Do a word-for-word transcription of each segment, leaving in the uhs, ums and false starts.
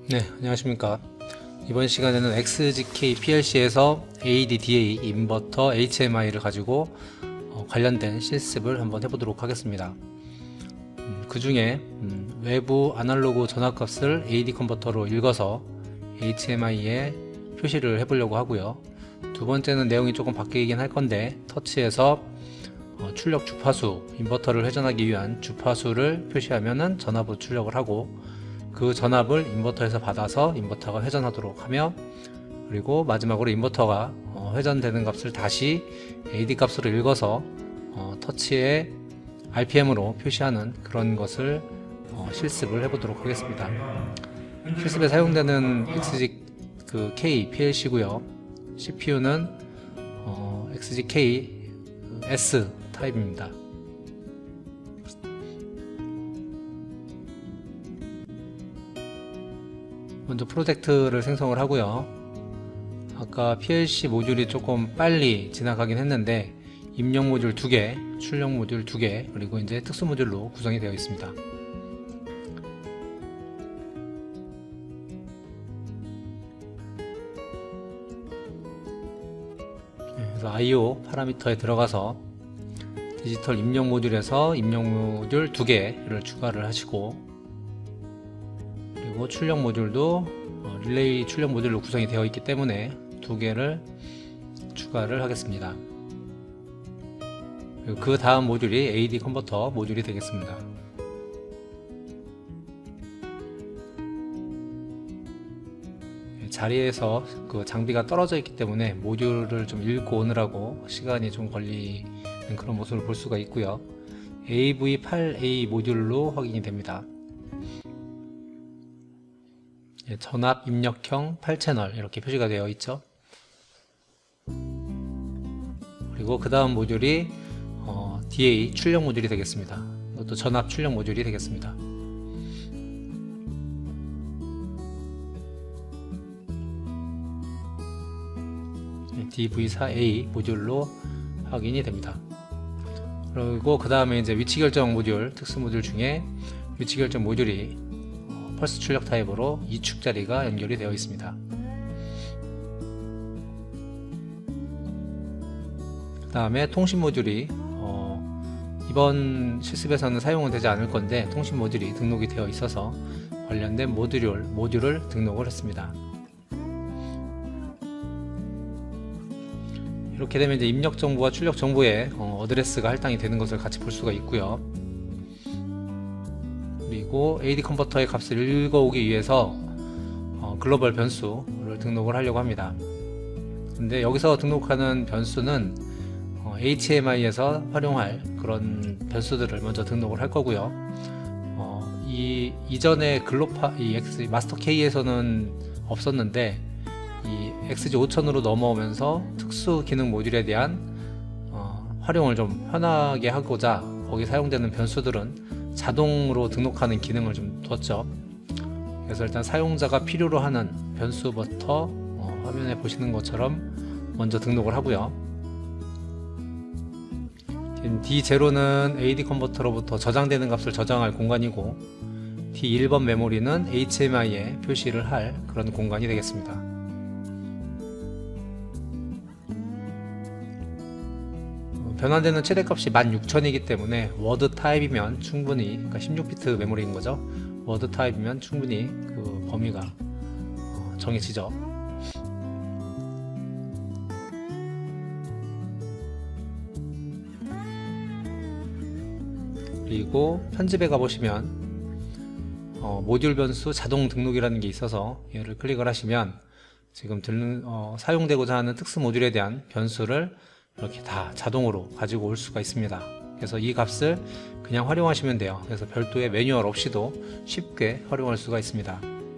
네, 안녕하십니까. 이번 시간에는 엑스지케이 피엘씨에서 에이디디에이 인버터 에이치엠아이를 가지고 어, 관련된 실습을 한번 해보도록 하겠습니다. 음, 그 중에 음, 외부 아날로그 전압값을 에이디 컨버터로 읽어서 에이치엠아이에 표시를 해보려고 하고요. 두 번째는 내용이 조금 바뀌긴 할 건데, 터치에서 어, 출력 주파수, 인버터를 회전하기 위한 주파수를 표시하면은 전압으로 출력을 하고, 그 전압을 인버터에서 받아서 인버터가 회전하도록 하며, 그리고 마지막으로 인버터가 어, 회전되는 값을 다시 에이디 값으로 읽어서 어, 터치의 알피엠으로 표시하는 그런 것을 어, 실습을 해보도록 하겠습니다. 실습에 사용되는 엑스지케이 피엘씨고요. 씨피유는 어, 엑스지케이 S 타입입니다. 먼저 프로젝트를 생성을 하고요. 아까 피엘씨 모듈이 조금 빨리 지나가긴 했는데, 입력 모듈 두 개, 출력 모듈 두 개, 그리고 이제 특수 모듈로 구성이 되어 있습니다. 그래서 아이오 파라미터에 들어가서 디지털 입력 모듈에서 입력 모듈 두 개를 추가를 하시고, 그리고 출력 모듈도 어, 릴레이 출력 모듈로 구성이 되어 있기 때문에 두 개를 추가를 하겠습니다. 그리고 그 다음 모듈이 에이디 컨버터 모듈이 되겠습니다. 자리에서 그 장비가 떨어져 있기 때문에 모듈을 좀 읽고 오느라고 시간이 좀 걸리는 그런 모습을 볼 수가 있고요. 에이브이 에이ट 에이 모듈로 확인이 됩니다. 전압 입력형 팔 채널 이렇게 표시가 되어 있죠. 그리고 그 다음 모듈이 어, 디에이 출력 모듈이 되겠습니다. 이것도 전압 출력 모듈이 되겠습니다. 디브이 포र 에이 모듈로 확인이 됩니다. 그리고 그 다음에 이제 위치 결정 모듈, 특수 모듈 중에 위치 결정 모듈이 펄스 출력 타입으로 이 축짜리가 연결이 되어 있습니다. 그 다음에 통신 모듈이 어, 이번 실습에서는 사용은 되지 않을 건데, 통신 모듈이 등록이 되어 있어서 관련된 모듈, 모듈을 등록을 했습니다. 이렇게 되면 이제 입력 정보와 출력 정보에 어, 어드레스가 할당이 되는 것을 같이 볼 수가 있고요. 그리고 에이디 컨버터의 값을 읽어오기 위해서 어, 글로벌 변수를 등록을 하려고 합니다. 근데 여기서 등록하는 변수는 어, 에이치엠아이에서 활용할 그런 변수들을 먼저 등록을 할 거고요. 어, 이 이전에 글로파 이 X, 마스터 K에서는 없었는데, 이 엑스지 오천으로 넘어오면서 특수 기능 모듈에 대한 어, 활용을 좀 편하게 하고자 거기 사용되는 변수들은 자동으로 등록하는 기능을 좀 뒀죠. 그래서 일단 사용자가 필요로 하는 변수부터 어, 화면에 보시는 것처럼 먼저 등록을 하고요. 디 제로는 에이디 컨버터로부터 저장되는 값을 저장할 공간이고, 디 일 번 메모리는 에이치엠아이에 표시를 할 그런 공간이 되겠습니다. 변환되는 최대값이 만 육천이기 때문에 워드 타입이면 충분히, 그러니까 십육 비트 메모리인 거죠. 워드 타입이면 충분히 그 범위가 어, 정해지죠. 그리고 편집에 가보시면 어, 모듈 변수 자동 등록이라는 게 있어서 얘를 클릭을 하시면 지금 들, 어, 사용되고자 하는 특수 모듈에 대한 변수를 이렇게 다 자동으로 가지고 올 수가 있습니다. 그래서 이 값을 그냥 활용하시면 돼요. 그래서 별도의 매뉴얼 없이도 쉽게 활용할 수가 있습니다.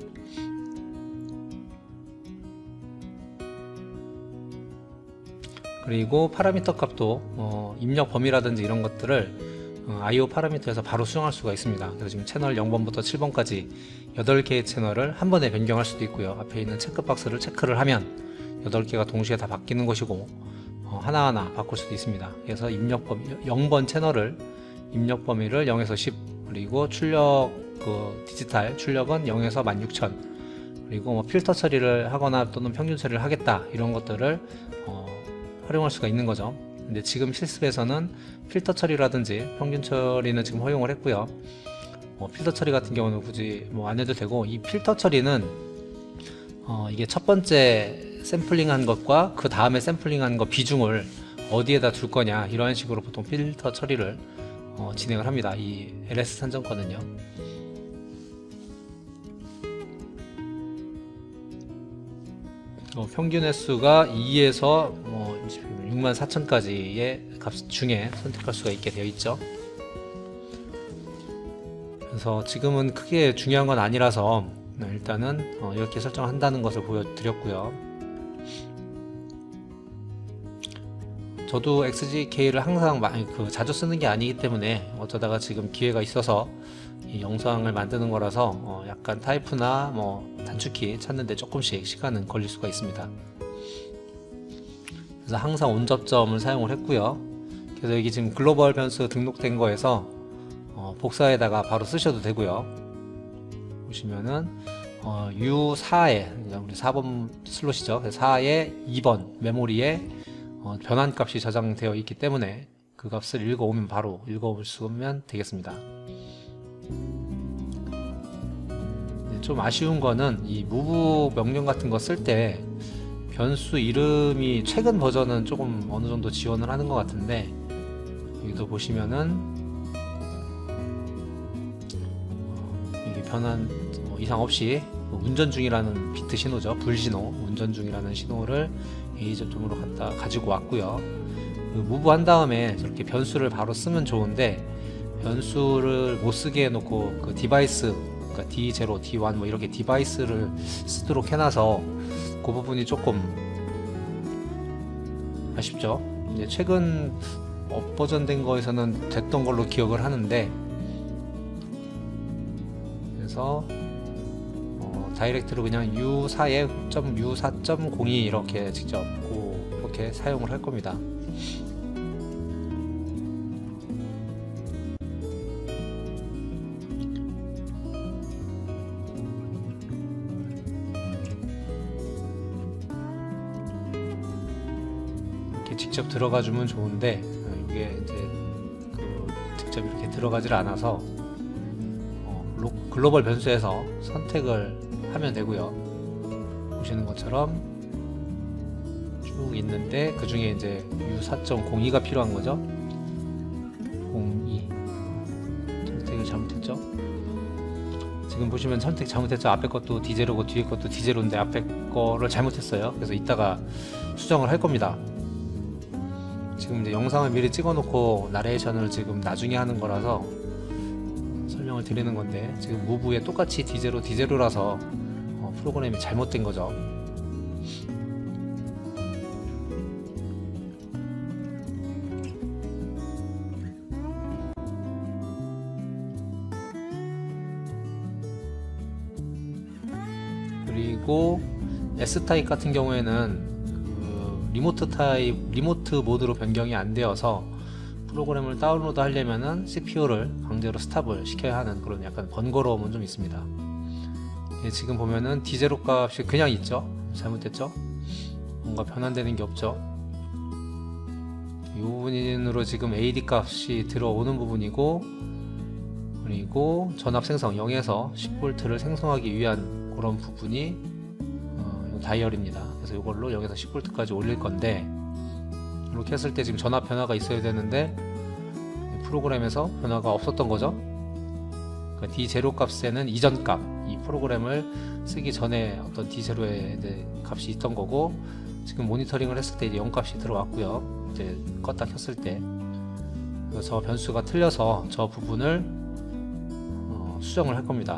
그리고 파라미터 값도 어, 입력 범위라든지 이런 것들을 어, 아이오 파라미터에서 바로 수정할 수가 있습니다. 그래서 지금 채널 영 번부터 칠 번까지 여덟 개의 채널을 한 번에 변경할 수도 있고요. 앞에 있는 체크박스를 체크를 하면 여덟 개가 동시에 다 바뀌는 것이고, 어, 하나하나 바꿀 수도 있습니다. 그래서 입력 범위 영 번 채널을 입력 범위를 영에서 십, 그리고 출력 그 디지털 출력은 영에서 만 육천, 그리고 뭐 필터 처리를 하거나 또는 평균 처리를 하겠다, 이런 것들을 어, 활용할 수가 있는 거죠. 근데 지금 실습에서는 필터 처리라든지 평균 처리는 지금 허용을 했고요. 어, 필터 처리 같은 경우는 굳이 뭐 안 해도 되고, 이 필터 처리는 어, 이게 첫 번째 샘플링한 것과 그 다음에 샘플링한 것 비중을 어디에다 둘 거냐, 이런 식으로 보통 필터 처리를 어, 진행을 합니다. 이 엘에스 산정권은요. 어, 평균 횟수가 이에서 뭐 육만 사천까지의 값 중에 선택할 수가 있게 되어 있죠. 그래서 지금은 크게 중요한 건 아니라서 일단은 어, 이렇게 설정한다는 것을 보여드렸고요. 저도 엑스지케이를 항상 많이 그 자주 쓰는 게 아니기 때문에 어쩌다가 지금 기회가 있어서 이 영상을 만드는 거라서 어 약간 타이프나 뭐 단축키 찾는데 조금씩 시간은 걸릴 수가 있습니다. 그래서 항상 온접점을 사용을 했고요. 그래서 여기 지금 글로벌 변수 등록된 거에서 어 복사에다가 바로 쓰셔도 되고요. 보시면은 어 유 사에 우리 사 번 슬롯이죠. 사에 이 번 메모리에 어 변환 값이 저장되어 있기 때문에 그 값을 읽어오면 바로 읽어볼 수 있으면 되겠습니다. 좀 아쉬운 거는 이 무브 명령 같은 거 쓸 때 변수 이름이 최근 버전은 조금 어느 정도 지원을 하는 것 같은데, 여기도 보시면은 어, 이게 변환 뭐 이상 없이 운전 중이라는 비트 신호죠. 불신호, 운전 중이라는 신호를 A 접점으로 갖다 가지고 왔고요. 그 무브 한 다음에 저렇게 변수를 바로 쓰면 좋은데, 변수를 못 쓰게 해놓고 그 디바이스, 그러니까 디 제로, 디 원 뭐 이렇게 디바이스를 쓰도록 해놔서 그 부분이 조금 아쉽죠. 이제 최근 업버전된 거에서는 됐던 걸로 기억을 하는데, 그래서 어, 다이렉트로 그냥 유 사에 유 사 점 공이 이렇게 직접 그렇게 사용을 할 겁니다. 직접 들어가 주면 좋은데 이게 이제 그 직접 이렇게 들어가질 않아서 어 글로벌 변수에서 선택을 하면 되고요. 보시는 것처럼 쭉 있는데 그 중에 이제 유 사 점 공이가 필요한 거죠. 공이 선택을 잘못했죠. 지금 보시면 선택 잘못했죠. 앞에 것도 디 제로고 뒤에 것도 디 제로인데 앞에 거를 잘못했어요. 그래서 이따가 수정을 할 겁니다. 지금 이제 영상을 미리 찍어 놓고 나레이션을 지금 나중에 하는 거라서 설명을 드리는 건데, 지금 무브에 똑같이 디 제로, 디 제로라서 어, 프로그램이 잘못된 거죠. 그리고 S 타입 같은 경우에는 리모트 타입, 리모트 모드로 변경이 안 되어서 프로그램을 다운로드 하려면은 씨피유를 강제로 스탑을 시켜야 하는 그런 약간 번거로움은 좀 있습니다. 예, 지금 보면은 디 제로 값이 그냥 있죠. 잘못됐죠. 뭔가 변환되는 게 없죠. 이 부분으로 지금 에이디 값이 들어오는 부분이고, 그리고 전압 생성 영에서 십 볼트를 생성하기 위한 그런 부분이 어, 다이얼입니다. 그래서 이걸로 영에서 십 볼트까지 올릴 건데, 이렇게 했을 때 지금 전압 변화가 있어야 되는데 프로그램에서 변화가 없었던 거죠. 그러니까 디 제로 값에는 이전 값, 이 프로그램을 쓰기 전에 어떤 디 제로의 값이 있던 거고, 지금 모니터링을 했을 때 이제 영 값이 들어왔고요. 이제 껐다 켰을 때 저 변수가 틀려서 저 부분을 어, 수정을 할 겁니다.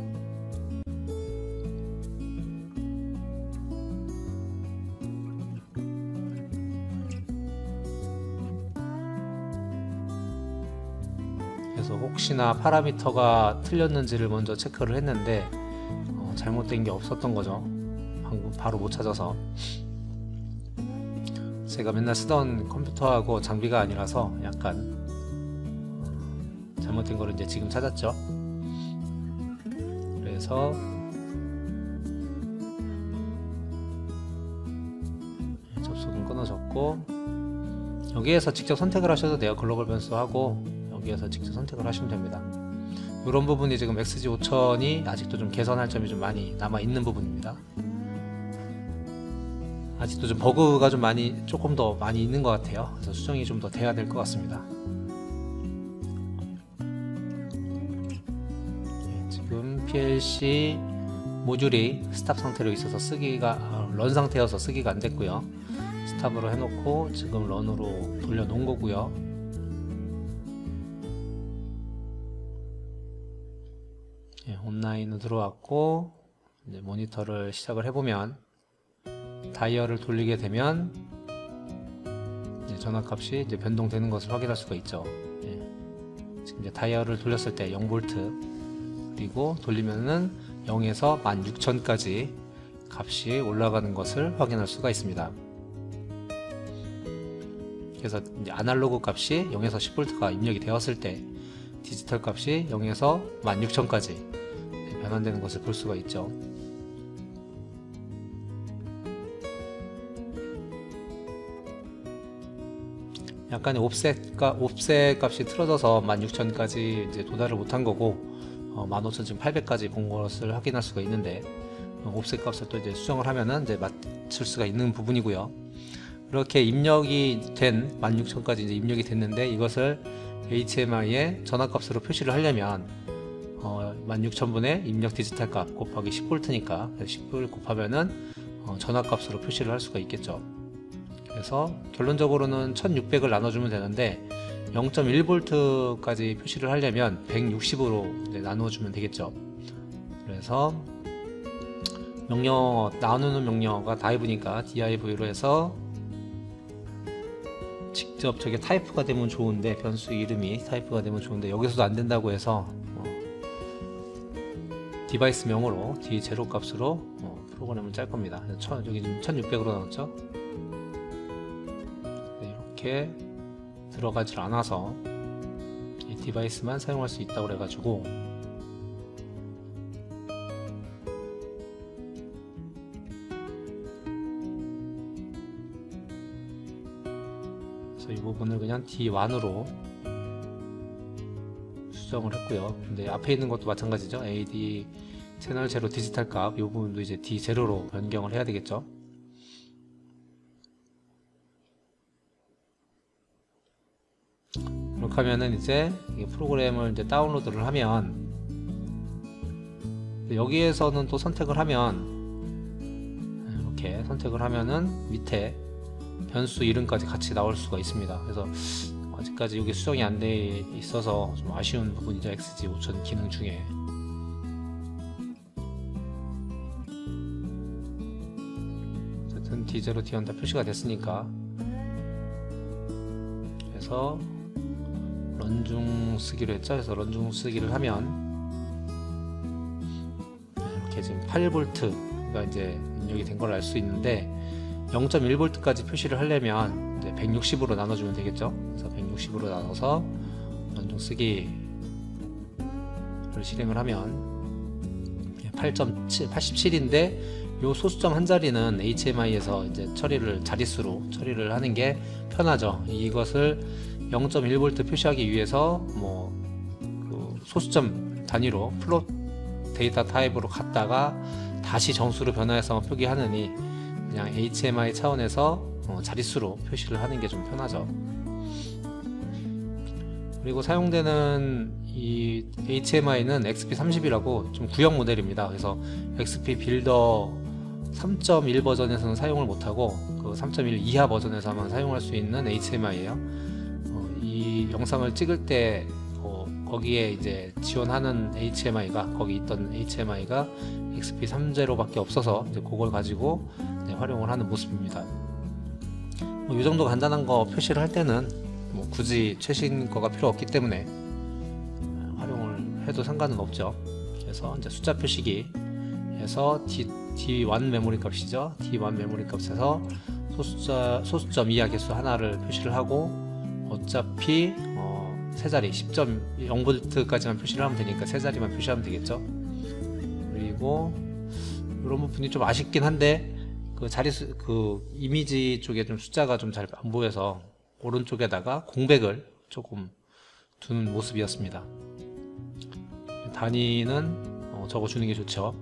그래서 혹시나 파라미터가 틀렸는지를 먼저 체크를 했는데 어, 잘못된 게 없었던 거죠. 방금 바로 못 찾아서. 제가 맨날 쓰던 컴퓨터하고 장비가 아니라서 약간 잘못된 거를 이제 지금 찾았죠. 그래서 끊어졌고, 여기에서 직접 선택을 하셔도 돼요. 글로벌 변수하고 여기에서 직접 선택을 하시면 됩니다. 이런 부분이 지금 엑스지 오천이 아직도 좀 개선할 점이 좀 많이 남아 있는 부분입니다. 아직도 좀 버그가 좀 많이 조금 더 많이 있는 것 같아요. 그래서 수정이 좀 더 돼야 될 것 같습니다. 예, 지금 피엘씨 모듈이 스탑 상태로 있어서 쓰기가 아, 런 상태여서 쓰기가 안 됐고요. 스탑으로 해놓고 지금 런으로 돌려 놓은 거고요. 예, 온라인으로 들어왔고, 이제 모니터를 시작을 해보면 다이얼을 돌리게 되면 이제 전압값이 이제 변동되는 것을 확인할 수가 있죠. 예. 지금 이제 다이얼을 돌렸을 때 영 볼트, 그리고 돌리면은 영에서 만 육천까지 값이 올라가는 것을 확인할 수가 있습니다. 그래서 이제 아날로그 값이 영에서 십 볼트가 입력이 되었을 때 디지털 값이 영에서 만 육천까지 변환되는 것을 볼 수가 있죠. 약간의 옵셋가, 옵셋 값이 틀어져서 만 육천까지 이제 도달을 못한 거고, 어, 만 오천 지금 팔백까지 본 것을 확인할 수가 있는데, 어, 옵셋 값을 또 이제 수정을 하면은 이제 맞출 수가 있는 부분이고요. 이렇게 입력이 된 만 육천까지 이제 입력이 됐는데, 이것을 에이치엠아이의 전압값으로 표시를 하려면 어, 만 육천 분의 입력 디지털 값 곱하기 십 볼트니까 십 볼 곱하면은 어, 전압값으로 표시를 할 수가 있겠죠. 그래서 결론적으로는 천육백을 나눠주면 되는데 영 점 일 볼트까지 표시를 하려면 백육십으로 이제 나누어주면 되겠죠. 그래서 명령, 나누는 명령어가 다이브니까 디아이브이로 해서 직접 저게 타이프가 되면 좋은데, 변수 이름이 타이프가 되면 좋은데 여기서도 안 된다고 해서 어, 디바이스 명으로 디 제로 값으로 어, 프로그램을 짤 겁니다. 천, 여기 지금 천육백으로 나왔죠. 이렇게 들어가질 않아서 이 디바이스만 사용할 수 있다고 그래가지고 그래서 이 부분을 그냥 디 원으로 수정을 했고요. 근데 앞에 있는 것도 마찬가지죠. 에이디 채널 제로 디지털 값 이 부분도 이제 디 제로로 변경을 해야 되겠죠. 그렇게 하면은 이제 이 프로그램을 이제 다운로드를 하면, 여기에서는 또 선택을 하면 이렇게 선택을 하면은 밑에 변수 이름까지 같이 나올 수가 있습니다. 그래서 아직까지 여기 수정이 안 돼 있어서 좀 아쉬운 부분이죠. 엑스지 오천 기능 중에. 어쨌든 디 제로, 디 원 다 표시가 됐으니까, 그래서 런중 쓰기로 했죠. 그래서 런중 쓰기를 하면 이렇게 지금 팔 볼트가 이제 입력이 된 걸 알 수 있는데, 영 점 일 볼트까지 표시를 하려면 이제 백육십으로 나눠주면 되겠죠. 그래서 백육십으로 나눠서 런중 쓰기를 실행을 하면 팔 점 칠, 팔십칠인데 요 소수점 한 자리는 에이치엠아이에서 이제 처리를 자릿수로 처리를 하는 게 편하죠. 이것을 영 점 일 볼트 표시하기 위해서 뭐 그 소수점 단위로 플롯 데이터 타입으로 갔다가 다시 정수로 변화해서 표기하느니 그냥 에이치엠아이 차원에서 어 자릿수로 표시를 하는 게 좀 편하죠. 그리고 사용되는 이 에이치엠아이는 엑스피 삼십이라고 좀 구형 모델입니다. 그래서 엑스피 빌더 삼 점 일 버전에서는 사용을 못하고 그 삼 점 일 이하 버전에서만 사용할 수 있는 에이치엠아이예요. 어, 이 영상을 찍을 때 어, 거기에 이제 지원하는 에이치엠아이가 거기 있던 에이치엠아이가 엑스피 삼십밖에 없어서 이제 그걸 가지고 이제 활용을 하는 모습입니다. 뭐 이 정도 간단한 거 표시를 할 때는 뭐 굳이 최신 거가 필요 없기 때문에 활용을 해도 상관은 없죠. 그래서 이제 숫자 표시기 해서 D, 디 원 메모리 값이죠. 디 원 메모리 값에서 소수자, 소수점 이하 개수 하나를 표시를 하고, 어차피 어, 세 자리 십 점 영 볼트까지만 표시를 하면 되니까 세 자리만 표시하면 되겠죠. 그리고 이런 부분이 좀 아쉽긴 한데 그 자리수 그 이미지 쪽에 좀 숫자가 좀 잘 안 보여서 오른쪽에다가 공백을 조금 두는 모습이었습니다. 단위는 어, 적어주는 게 좋죠.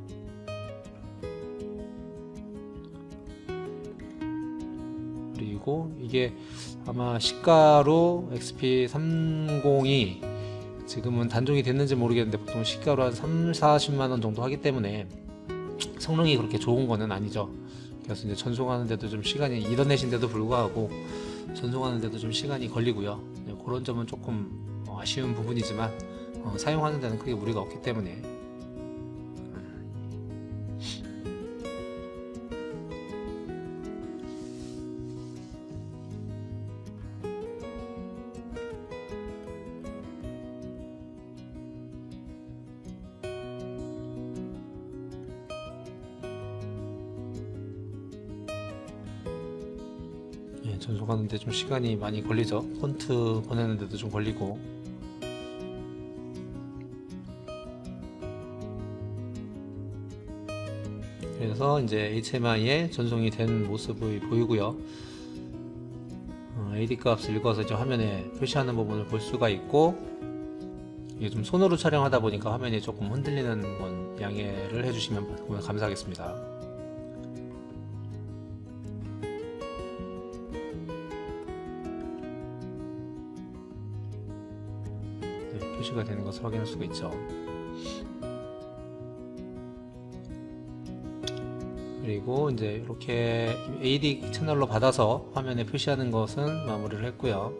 그리고 이게 아마 시가로 엑스피 삼십이 지금은 단종이 됐는지 모르겠는데 보통 시가로 한 삼, 사십만 원 정도 하기 때문에 성능이 그렇게 좋은 거는 아니죠. 그래서 이제 전송하는데도 좀 시간이 이더넷인데도 불구하고 전송하는데도 좀 시간이 걸리고요. 그런 점은 조금 아쉬운 부분이지만 어, 사용하는 데는 크게 무리가 없기 때문에 예, 전송하는데 좀 시간이 많이 걸리죠. 폰트 보내는데도 좀 걸리고. 그래서 이제 에이치엠아이에 전송이 된 모습이 보이고요. 어, 에이디 값을 읽어서 이제 화면에 표시하는 부분을 볼 수가 있고, 이게 좀 손으로 촬영하다 보니까 화면이 조금 흔들리는 건 양해를 해주시면 감사하겠습니다. 표시가 되는 것을 확인할 수가 있죠. 그리고 이제 이렇게 에이디 채널로 받아서 화면에 표시하는 것은 마무리를 했고요.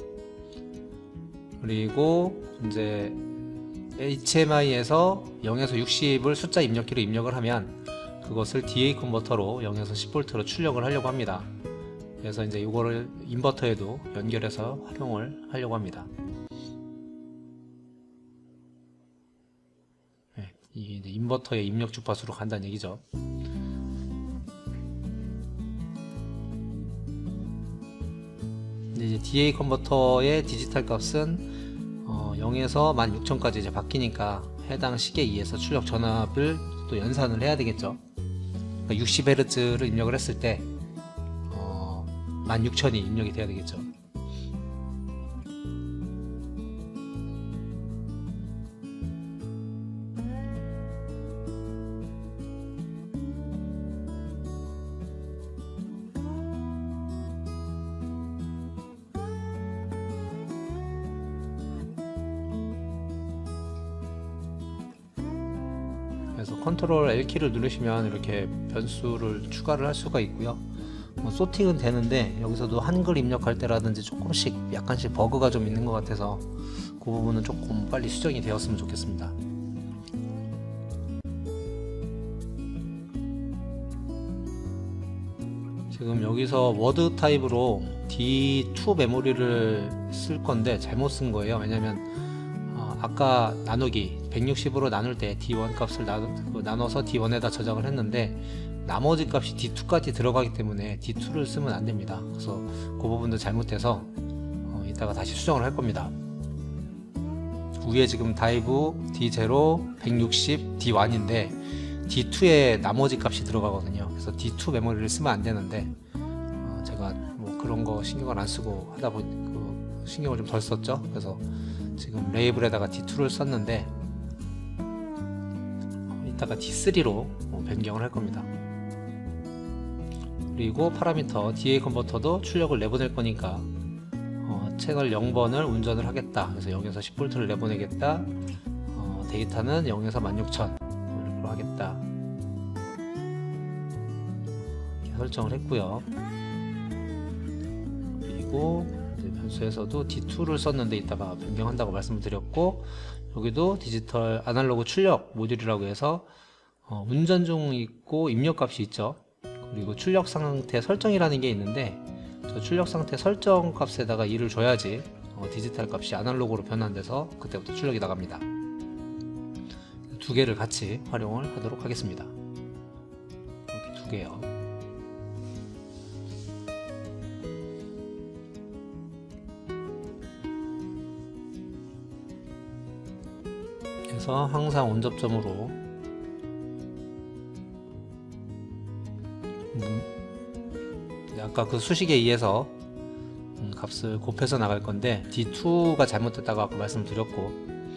그리고 이제 에이치엠아이에서 영에서 육십을 숫자 입력기로 입력을 하면 그것을 디에이 컨버터로 영에서 십 볼트로 출력을 하려고 합니다. 그래서 이제 이거를 인버터에도 연결해서 활용을 하려고 합니다. 이게 이제 인버터의 입력 주파수로 간다는 얘기죠. 이제 디에이 컨버터의 디지털 값은 어 영에서 만 육천까지 이제 바뀌니까 해당 시계 이에서 출력 전압을 또 연산을 해야 되겠죠. 그러니까 육십 헤르츠를 입력을 했을 때 어 만 육천이 입력이 돼야 되겠죠. 그래서 컨트롤 L키를 누르시면 이렇게 변수를 추가를 할 수가 있고요. 뭐 소팅은 되는데 여기서도 한글 입력할 때라든지 조금씩 약간씩 버그가 좀 있는 것 같아서 그 부분은 조금 빨리 수정이 되었으면 좋겠습니다. 지금 여기서 워드 타입으로 디 투 메모리를 쓸 건데 잘못 쓴 거예요. 왜냐면 어 아까 나누기 백육십으로 나눌 때 디 원 값을 나눠서 디 원에다 저장을 했는데 나머지 값이 디 투까지 들어가기 때문에 디 투를 쓰면 안 됩니다. 그래서 그 부분도 잘못돼서 어 이따가 다시 수정을 할 겁니다. 위에 지금 다이브 디 제로 백육십 디 원인데 디 투에 나머지 값이 들어가거든요. 그래서 디 투 메모리를 쓰면 안 되는데 어 제가 뭐 그런 거 신경을 안 쓰고 하다 보니 그 신경을 좀 덜 썼죠. 그래서 지금 레이블에다가 디 투를 썼는데 이따가 디 쓰리로 변경을 할 겁니다. 그리고 파라미터 디에이 컨버터도 출력을 내보낼 거니까 어, 채널 영 번을 운전을 하겠다. 그래서 영에서 십 볼트를 내보내겠다. 어, 데이터는 영에서 만 육천 이렇게 하겠다. 이렇게 설정을 했고요. 그리고 변수에서도 디 투를 썼는데 이따가 변경한다고 말씀을 드렸고, 여기도 디지털 아날로그 출력 모듈이라고 해서 어, 운전 중 있고 입력 값이 있죠. 그리고 출력 상태 설정이라는 게 있는데 저 출력 상태 설정 값에다가 이를 줘야지 어, 디지털 값이 아날로그로 변환돼서 그때부터 출력이 나갑니다. 두 개를 같이 활용을 하도록 하겠습니다. 이렇게 두 개요. 그래서 항상 원접점으로 아까 그 수식에 의해서 음, 값을 곱해서 나갈 건데 디 투가 잘못됐다고 아까 말씀드렸고,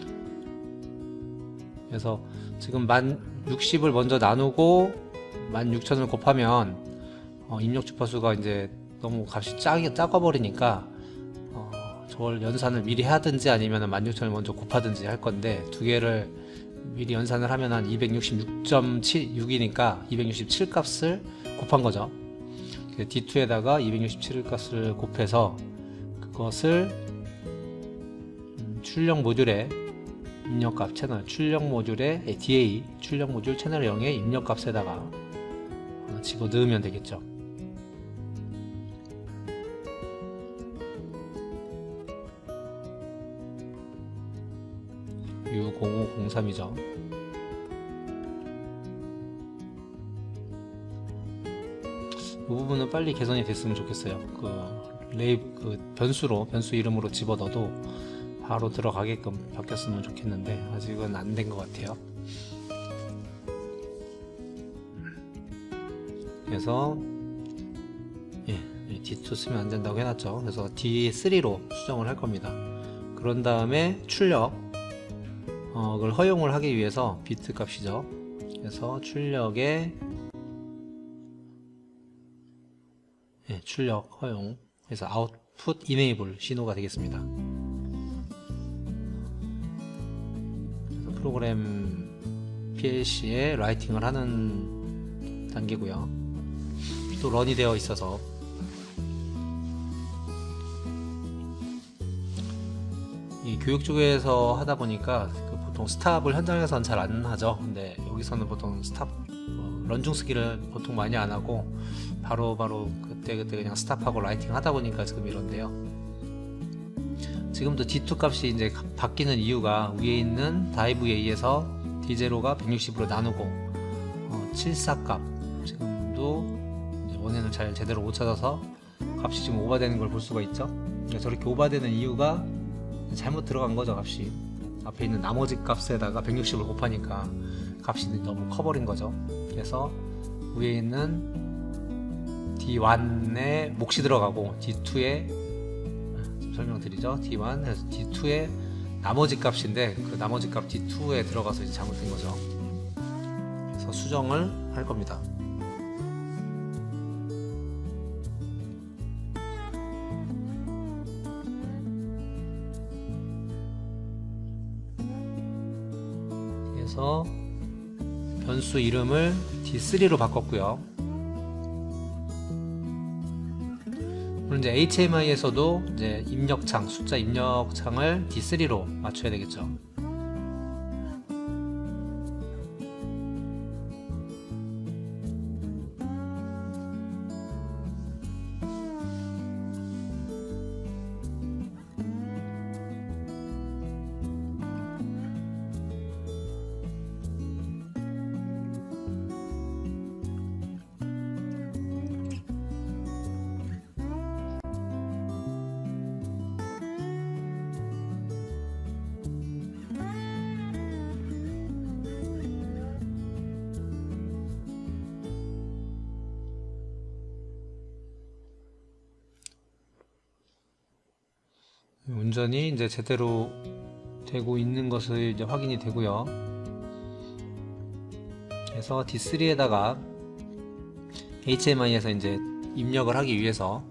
그래서 지금 만 육십을 먼저 나누고 만 육천을 곱하면 어, 입력 주파수가 이제 너무 값이 작이 작아 버리니까 어, 저걸 연산을 미리 하든지 아니면 만 육천을 먼저 곱하든지 할 건데, 두 개를 미리 연산을 하면 한 이백육십육 점 칠육이니까 이백육십칠 값을 곱한 거죠. 디 투에다가 이백육십칠 값을 곱해서 그것을 음, 출력 모듈의 입력값 채널, 출력 모듈의 디에이, 출력 모듈 채널 영의 입력값에다가 어, 집어 넣으면 되겠죠. 유 공오공삼이죠. 이 부분은 빨리 개선이 됐으면 좋겠어요. 그 레이 그 변수로 변수 이름으로 집어 넣어도 바로 들어가게끔 바뀌었으면 좋겠는데 아직은 안 된 것 같아요. 그래서 예, 디 투 쓰면 안 된다고 해놨죠. 그래서 디 쓰리로 수정을 할 겁니다. 그런 다음에 출력 어, 그걸 허용을 하기 위해서 비트 값이죠. 그래서 출력에 예, 출력 허용 그래서 output enable 신호가 되겠습니다. 그래서 프로그램 피엘씨에 라이팅을 하는 단계고요. 또 런이 되어 있어서 이 교육 쪽에서 하다 보니까 그 보통 스탑을 현장에서는 잘 안 하죠. 근데 여기서는 보통 스탑 어, 런중 쓰기를 보통 많이 안 하고 바로 바로 그때 그때 그냥 스탑하고 라이팅 하다 보니까 지금 이런데요. 지금도 디 투 값이 이제 바뀌는 이유가 위에 있는 다이브에 의해서 디 제로가 백육십으로 나누고 어, 칠십사 값 지금도 이제 원인을 잘 제대로 못 찾아서 값이 지금 오버되는 걸 볼 수가 있죠. 저렇게 오버되는 이유가 잘못 들어간 거죠. 값이 앞에 있는 나머지 값에다가 백육십을 곱하니까 값이 너무 커버린 거죠. 그래서 위에 있는 디 원에 몫이 들어가고 디 투에 설명드리죠. 디 원 그래서 디 투에 나머지 값인데 그 나머지 값 디 투에 들어가서 이제 잘못된 거죠. 그래서 수정을 할 겁니다. 그래서 변수 이름을 디 쓰리로 바꿨고요. 그럼 이제 에이치엠아이에서도 이제 입력창, 숫자 입력창을 디 쓰리로 맞춰야 되겠죠. 운전이 이제 제대로 되고 있는 것을 이제 확인이 되고요. 그래서 디 쓰리에다가 에이치엠아이에서 이제 입력을 하기 위해서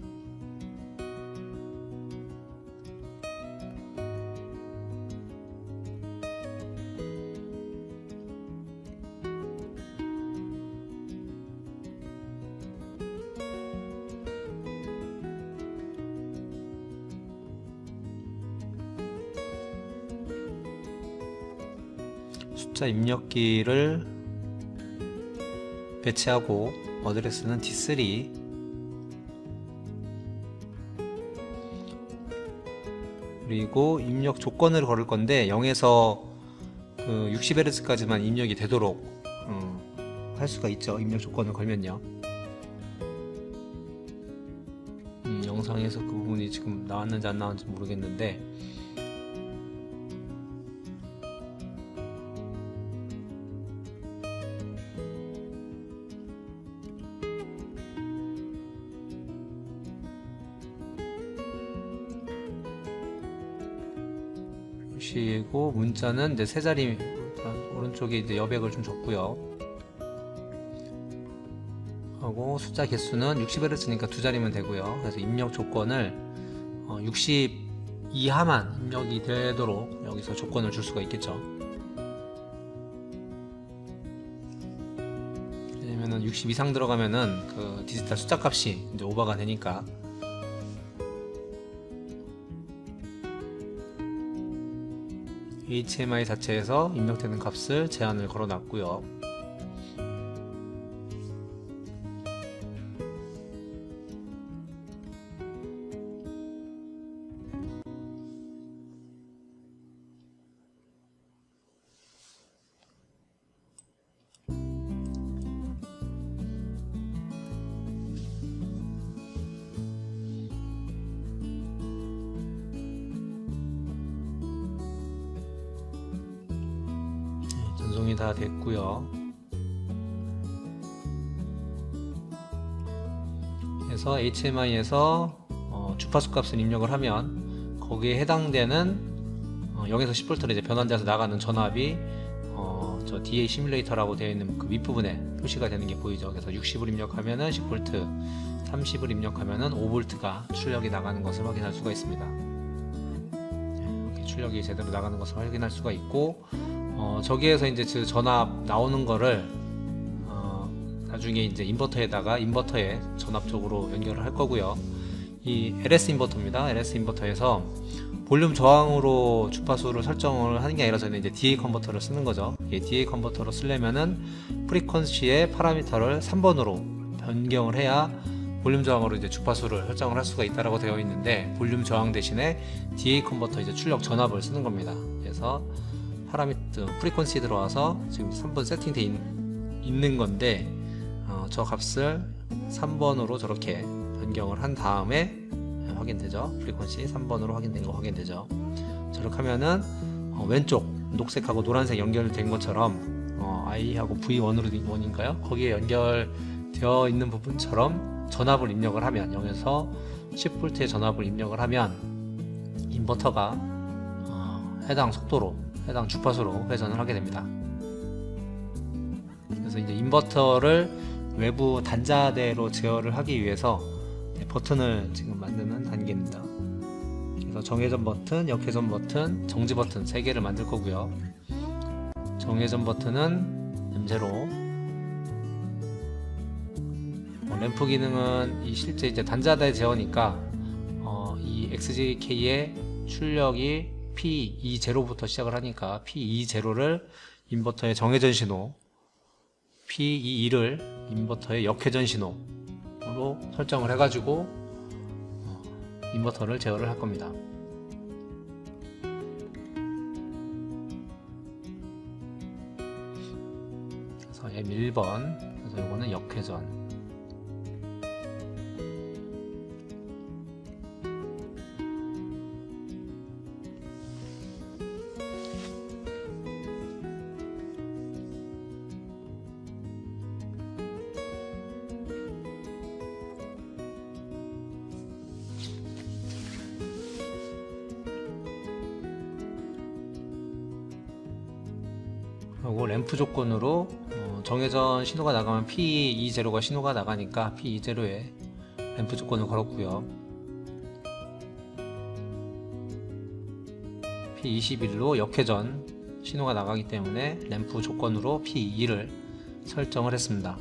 숫자 입력기를 배치하고 어드레스는 디 쓰리 그리고 입력 조건을 걸을 건데 영에서 그 육십 헤르츠까지만 입력이 되도록 어, 할 수가 있죠. 입력 조건을 걸면요. 음, 영상에서 그 부분이 지금 나왔는지 안 나왔는지 모르겠는데 육십이고 문자는 이제 세 자리, 오른쪽에 이제 여백을 좀 줬고요. 하고 숫자 개수는 육십 헤르츠니까 두 자리면 되고요. 그래서 입력 조건을 어, 육십 이하만 입력이 되도록 여기서 조건을 줄 수가 있겠죠. 왜냐면은 육십 이상 들어가면은 그 디지털 숫자 값이 이제 오버가 되니까. 에이치엠아이 자체에서 입력되는 값을 제한을 걸어 놨고요. 전송이 다 됐고요. 그래서 에이치엠아이에서 어, 주파수 값을 입력을 하면 거기에 해당되는 어, 영에서 십 볼트로 이제 변환돼서 나가는 전압이 어, 저 디에이 시뮬레이터라고 되어 있는 그 윗부분에 표시가 되는 게 보이죠. 그래서 육십을 입력하면은 십 볼트, 삼십을 입력하면은 오 볼트가 출력이 나가는 것을 확인할 수가 있습니다. 이렇게 출력이 제대로 나가는 것을 확인할 수가 있고, 어, 저기에서 이제 그 전압 나오는 거를 어, 나중에 이제 인버터에다가 인버터에 전압 쪽으로 연결을 할 거고요. 이 엘에스 인버터입니다. 엘에스 인버터에서 볼륨 저항으로 주파수를 설정을 하는 게 아니라 저는 이제 디에이 컨버터를 쓰는 거죠. 이 디에이 컨버터로 쓰려면은 프리퀀시의 파라미터를 삼 번으로 변경을 해야 볼륨 저항으로 이제 주파수를 설정을 할 수가 있다라고 되어 있는데, 볼륨 저항 대신에 디에이 컨버터 이제 출력 전압을 쓰는 겁니다. 그래서 파라미터 프리퀀시 들어와서 지금 삼 번 세팅되어 있는 건데, 어, 저 값을 삼 번으로 저렇게 변경을 한 다음에 확인되죠. 프리퀀시 삼 번으로 확인된 거 확인되죠. 저렇게 하면은 어, 왼쪽 녹색하고 노란색 연결된 것처럼 어, I하고 브이 원으로 원인가요? 거기에 연결되어 있는 부분처럼 전압을 입력을 하면, 영에서 십 볼트의 전압을 입력을 하면 인버터가 어, 해당 속도로, 해당 주파수로 회전을 하게 됩니다. 그래서 이제 인버터를 외부 단자대로 제어를 하기 위해서 버튼을 지금 만드는 단계입니다. 그래서 정회전 버튼, 역회전 버튼, 정지 버튼 세 개를 만들 거고요. 정회전 버튼은 엠제로, 어, 램프 기능은 이 실제 이제 단자대 제어니까 어, 이 엑스지케이의 출력이 피 이십부터 시작을 하니까 피 이십를 인버터의 정회전 신호, 피 이십일을 인버터의 역회전 신호로 설정을 해가지고 어, 인버터를 제어를 할 겁니다. 그래서 엠 일 번, 그래서 이거는 역회전. 그리고 램프 조건으로 어, 정회전 신호가 나가면 피 이십가 신호가 나가니까 피 이십에 램프 조건을 걸었고요. 피 이십일로 역회전 신호가 나가기 때문에 램프 조건으로 피 이십을 설정을 했습니다.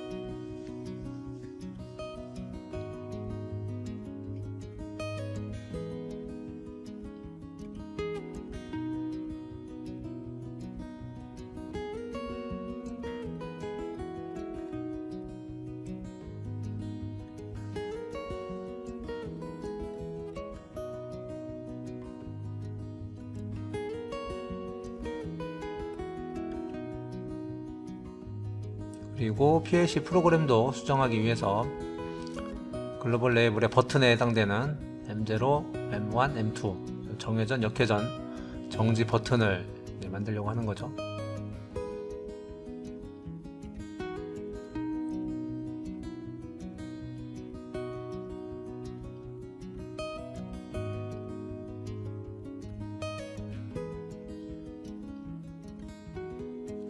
그리고 피엘씨 프로그램도 수정하기 위해서 글로벌 레이블의 버튼에 해당되는 엠제로, 엠 원, 엠 투 정회전, 역회전, 정지 버튼을 만들려고 하는 거죠.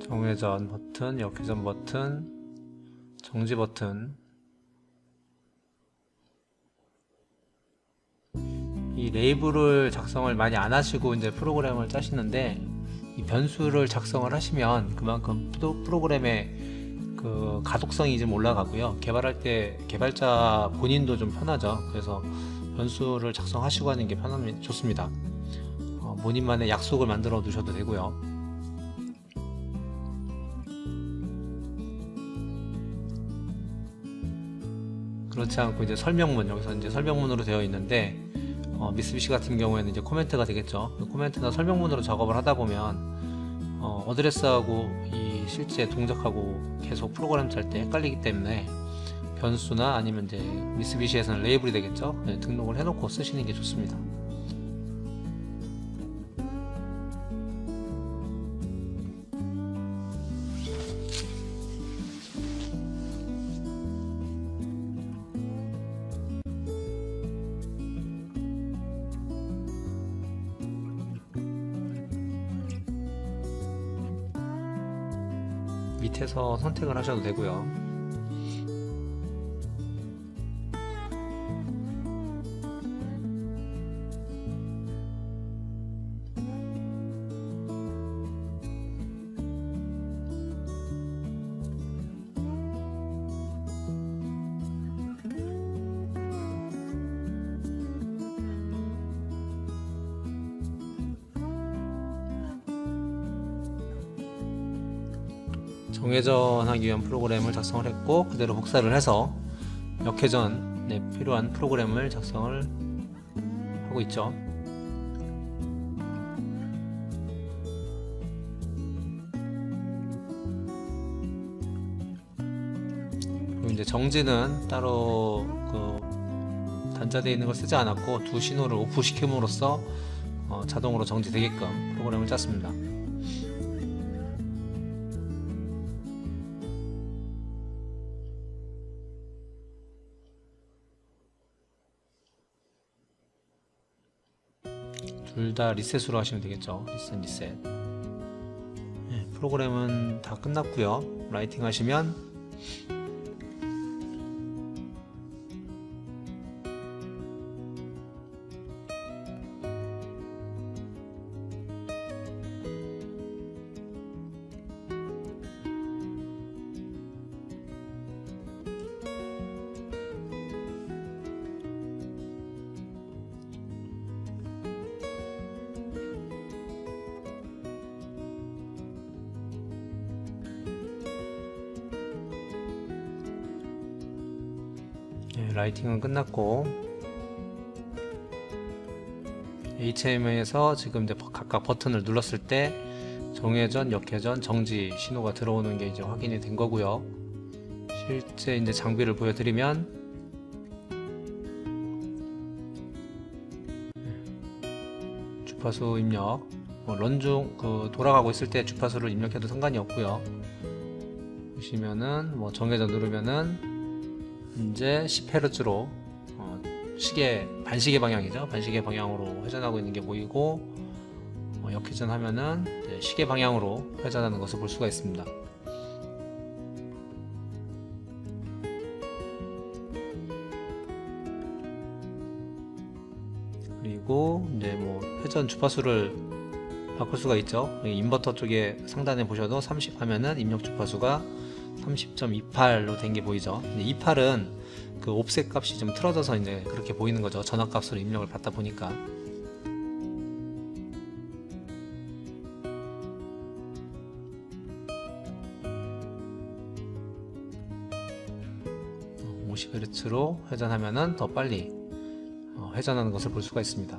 정회전 버튼, 역회전 버튼, 정지 버튼. 이 레이블을 작성을 많이 안 하시고 이제 프로그램을 짜시는데, 이 변수를 작성을 하시면 그만큼 또 프로그램의 그 가독성이 좀 올라가고요. 개발할 때 개발자 본인도 좀 편하죠. 그래서 변수를 작성하시고 하는 게 편합니다. 좋습니다. 어, 본인만의 약속을 만들어 두셔도 되고요. 그렇지 않고 이제 설명문, 여기서 이제 설명문으로 되어 있는데, 어, 미쓰비시 같은 경우에는 이제 코멘트가 되겠죠. 코멘트나 설명문으로 작업을 하다 보면 어, 어드레스하고 이 실제 동작하고 계속 프로그램 짤 때 헷갈리기 때문에 변수나 아니면 이제 미쓰비시에서는 레이블이 되겠죠. 네, 등록을 해놓고 쓰시는 게 좋습니다. 밑에서 선택을 하셔도 되고요. 정회전하기 위한 프로그램을 작성을 했고, 그대로 복사를 해서 역회전에 필요한 프로그램을 작성을 하고 있죠. 그리고 이제 정지는 따로 그 단자되어 있는 걸 쓰지 않았고, 두 신호를 오프 시킴으로써 어, 자동으로 정지되게끔 프로그램을 짰습니다. 둘 다 리셋으로 하시면 되겠죠. 리셋 리셋. 네, 프로그램은 다 끝났고요. 라이팅 하시면 네, 라이팅은 끝났고, 에이치엠아이에서 지금 이제 각각 버튼을 눌렀을 때 정회전, 역회전, 정지 신호가 들어오는 게 이제 확인이 된 거고요. 실제 이제 장비를 보여드리면 주파수 입력, 뭐 런중 그 돌아가고 있을 때 주파수를 입력해도 상관이 없고요. 보시면은 뭐 정회전 누르면은 이제 십 헤르츠로 어, 시계 반시계 방향이죠. 반시계 방향으로 회전하고 있는 게 보이고, 어, 역회전 하면은 이제 시계 방향으로 회전하는 것을 볼 수가 있습니다. 그리고 이제 뭐 회전 주파수를 바꿀 수가 있죠. 인버터 쪽에 상단에 보셔도 삼십 하면은 입력 주파수가 삼십 점 이팔로 된 게 보이죠. 근데 이십팔은 그 옵셋 값이 좀 틀어져서 이제 그렇게 보이는 거죠. 전압 값으로 입력을 받다 보니까. 오십 헤르츠로 회전하면은 더 빨리 회전하는 것을 볼 수가 있습니다.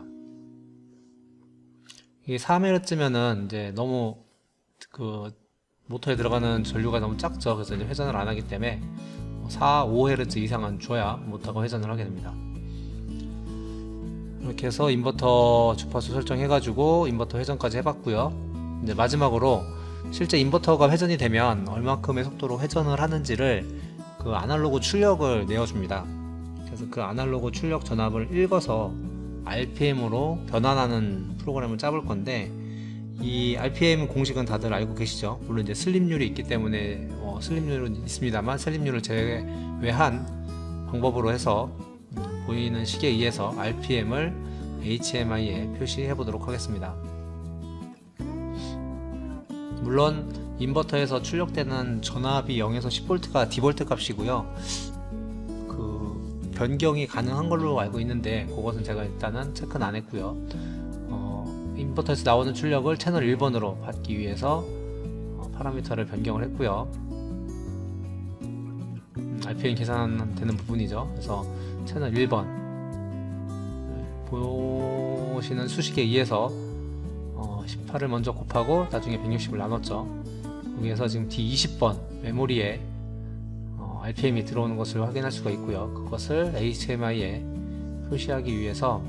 이게 삼 헤르츠면은 이제 너무 그 모터에 들어가는 전류가 너무 작죠. 그래서 이제 회전을 안 하기 때문에 사, 오 헤르츠 이상은 줘야 모터가 회전을 하게 됩니다. 이렇게 해서 인버터 주파수 설정해 가지고 인버터 회전까지 해봤고요. 이제 마지막으로 실제 인버터가 회전이 되면 얼마큼의 속도로 회전을 하는지를 그 아날로그 출력을 내어줍니다. 그래서 그 아날로그 출력 전압을 읽어서 알피엠으로 변환하는 프로그램을 짜볼 건데, 이 알피엠 공식은 다들 알고 계시죠? 물론 이제 슬립률이 있기 때문에 어, 슬립률은 있습니다만 슬립률을 제외한 방법으로 해서 보이는 식에 의해서 알피엠을 에이치엠아이에 표시해 보도록 하겠습니다. 물론 인버터에서 출력되는 전압이 영에서 십 볼트가 디볼트 값이고요. 그 변경이 가능한 걸로 알고 있는데 그것은 제가 일단은 체크는 안 했고요. 어, 인버터에서 나오는 출력을 채널 일 번으로 받기 위해서 어, 파라미터를 변경을 했고요. 음, 알피엠 계산되는 부분이죠. 그래서 채널 일 번 보시는 수식에 의해서 어, 십팔을 먼저 곱하고 나중에 백육십을 나눴죠. 여기에서 지금 디 이십 번 메모리에 어, 알피엠이 들어오는 것을 확인할 수가 있고요. 그것을 에이치엠아이에 표시하기 위해서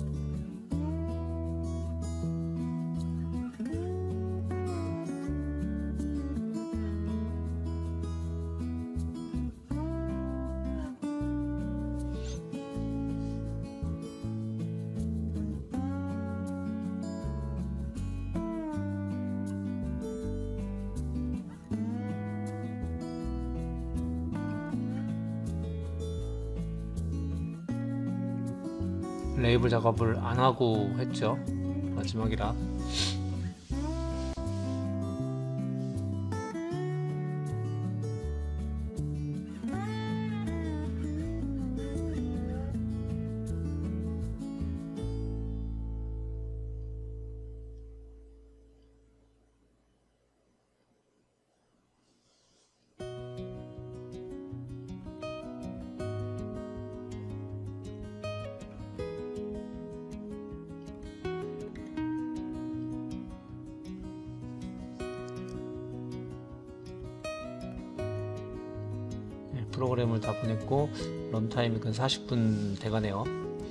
레이블 작업을 안 하고 했죠. 마지막이라. 프로그램을 다 보냈고 런타임이 근 사십 분 돼가네요.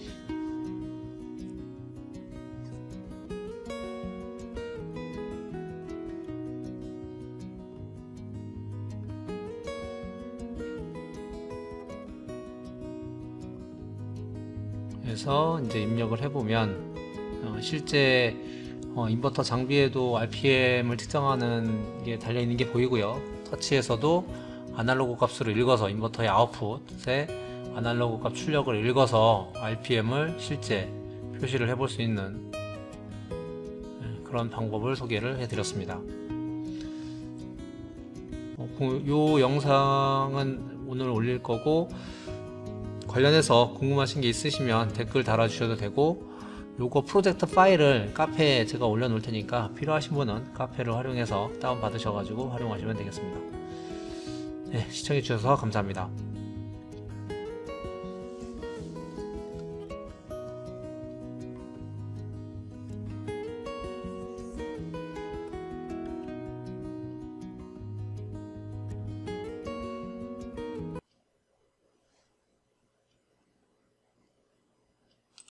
그래서 이제 입력을 해보면 어, 실제 어, 인버터 장비에도 알피엠을 특정하는 게 달려있는 게 보이고요. 터치에서도 아날로그 값으로 읽어서 인버터의 아웃풋에 아날로그 값 출력을 읽어서 알피엠을 실제 표시를 해볼 수 있는 그런 방법을 소개를 해드렸습니다. 이 영상은 오늘 올릴 거고 관련해서 궁금하신 게 있으시면 댓글 달아주셔도 되고 요거 프로젝트 파일을 카페에 제가 올려놓을 테니까 필요하신 분은 카페를 활용해서 다운받으셔가지고 활용하시면 되겠습니다. 네, 시청해주셔서 감사합니다.